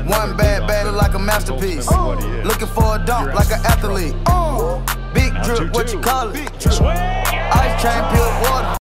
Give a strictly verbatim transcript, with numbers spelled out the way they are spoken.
One bad bad look like a masterpiece. Looking for a dunk like an athlete. Big drip, what you call it? Ice chain, pure water.